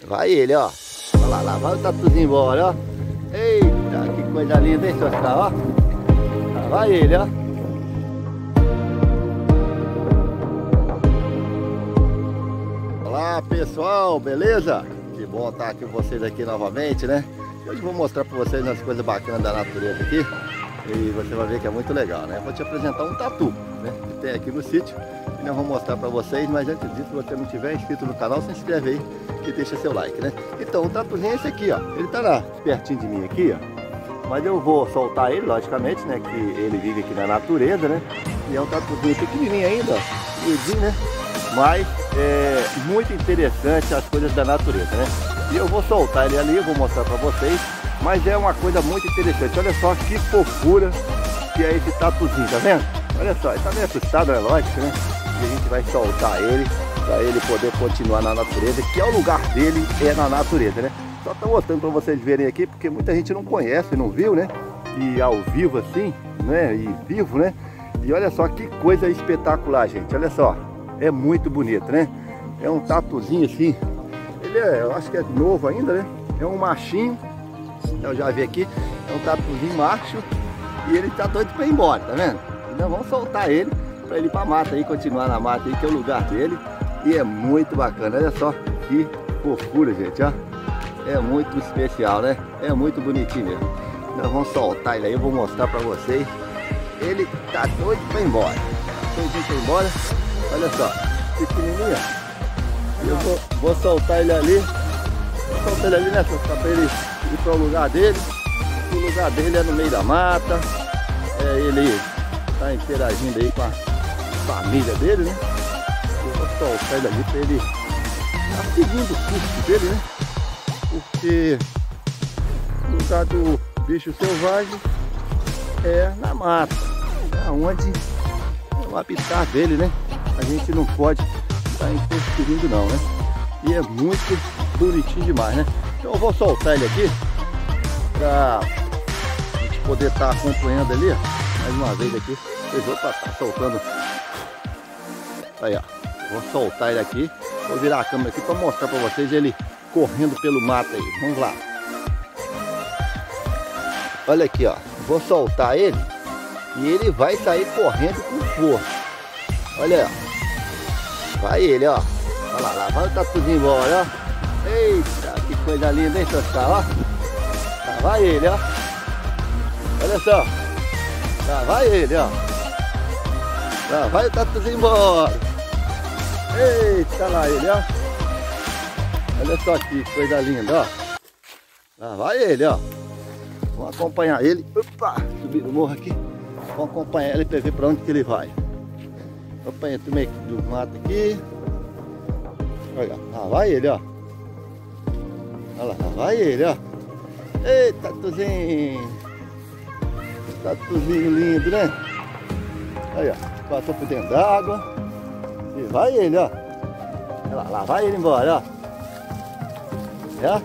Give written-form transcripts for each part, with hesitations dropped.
Vai ele, ó. Olha lá, lá vai o tatuzinho embora, ó. Eita, que coisa linda, hein, Toscar, ó. Lá vai ele, ó. Olá, pessoal, beleza? Que bom estar aqui com vocês aqui novamente, né? Hoje vou mostrar para vocês umas coisas bacanas da natureza aqui. E você vai ver que é muito legal, né? Vou te apresentar um tatu, né? Que tem aqui no sítio. E nós vamos mostrar para vocês, mas antes disso, se você não tiver inscrito no canal, se inscreve aí e deixa seu like, né? Então, o tatuzinho é esse aqui, ó. Ele tá lá, pertinho de mim aqui, ó. Mas eu vou soltar ele, logicamente, né? Que ele vive aqui na natureza, né? E é um tatuzinho pequenininho ainda, ó. Miudinho, né? Mas é muito interessante as coisas da natureza, né? E eu vou soltar ele ali, eu vou mostrar pra vocês. Mas é uma coisa muito interessante. Olha só que fofura que é esse tatuzinho, tá vendo? Olha só, ele tá meio assustado, é lógico, né? E a gente vai soltar ele pra ele poder continuar na natureza, que é o lugar dele, é na natureza, né? Só tô mostrando pra vocês verem aqui, porque muita gente não conhece, não viu, né? E ao vivo assim, né? E vivo, né? E olha só que coisa espetacular, gente. Olha só, é muito bonito, né? É um tatuzinho assim. Ele é, eu acho que é novo ainda, né? É um machinho. Eu já vi aqui, é um tatuzinho macho. E ele tá doido pra ir embora, tá vendo? Então vamos soltar ele pra ele ir pra mata aí, continuar na mata aí, que é o lugar dele. E é muito bacana, olha só que fofura, gente, ó. É muito especial, né? É muito bonitinho mesmo. Nós vamos soltar ele aí, eu vou mostrar pra vocês. Ele tá doido pra ir embora. Doidinho pra ir embora. Olha só, pequenininho, ó. Eu vou soltar ele ali. Vou soltar ele ali, né? Pra ele ir para o lugar dele. O lugar dele é no meio da mata. Ele tá interagindo aí com a família dele, né? Eu vou soltar ele ali para ele tá seguindo o curso dele, né? Porque o lugar do bicho selvagem é na mata, é onde é o habitat dele, né? A gente não pode estar interferindo não, né? E é muito bonitinho demais, né? Então eu vou soltar ele aqui pra a gente poder estar acompanhando ali, ó. Mais uma vez aqui. Vocês vão estar soltando. Aí, ó. Vou soltar ele aqui. Vou virar a câmera aqui para mostrar para vocês ele correndo pelo mato aí. Vamos lá. Olha aqui, ó. Vou soltar ele e ele vai sair correndo com força. Olha aí, ó. Vai ele, ó. Olha lá, lá vai o tatuzinho embora, ó. Eita, que coisa linda, hein, Toscar, ó. Lá vai ele, ó. Olha só. Lá vai ele, ó. Lá vai o tatuzinho embora. Eita, lá ele, ó. Olha só que coisa linda, ó. Lá vai ele, ó. Vamos acompanhar ele. Opa, subir no morro aqui. Vamos acompanhar ele para ver para onde que ele vai. Acompanha do meio do mato aqui. Olha, lá vai ele, ó. Olha lá, lá vai ele, ó. Eita, tatuzinho. Tatuzinho lindo, né? Aí, ó. Passou por dentro d'água. E vai ele, ó. Olha lá, lá vai ele embora, ó. É?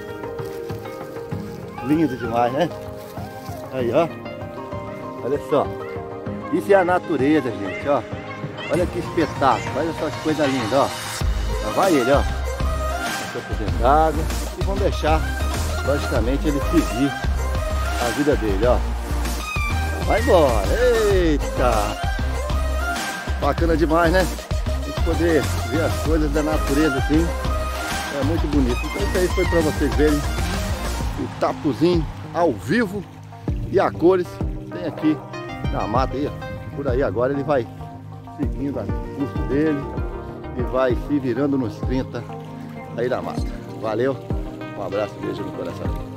Lindo demais, né? Aí, ó. Olha só. Isso é a natureza, gente, ó. Olha que espetáculo. Olha só que coisa linda, ó. Lá vai ele, ó. Passou por dentro d'água. E vamos deixar, logicamente, ele seguir a vida dele, ó. Vai embora. Eita! Bacana demais, né? A gente poder ver as coisas da natureza assim. É muito bonito. Então isso aí foi para vocês verem o tatuzinho ao vivo e a cores. Tem aqui na mata aí, ó. Por aí agora ele vai seguindo o curso dele e vai se virando nos 30 aí na mata. Valeu, um abraço, beijo no coração.